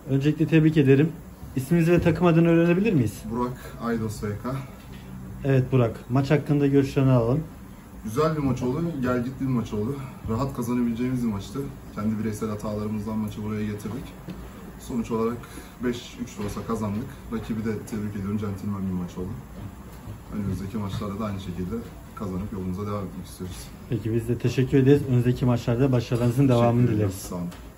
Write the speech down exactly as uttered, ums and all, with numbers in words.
Öncelikle tebrik ederim. İsminizi ve takım adını öğrenebilir miyiz? Burak Aydos V K. Evet Burak, maç hakkında görüşlerini alalım. Güzel bir maç oldu, gel gitli bir maç oldu. Rahat kazanabileceğimiz bir maçtı. Kendi bireysel hatalarımızdan maçı buraya getirdik. Sonuç olarak beş üç de olsa kazandık. Rakibi de tebrik ediyorum, centilmen bir maç oldu. Önümüzdeki maçlarda da aynı şekilde kazanıp yolumuza devam etmek istiyoruz. Peki biz de teşekkür ederiz. Önümüzdeki maçlarda başarılarınızın devamını dileriz. Sağ olun.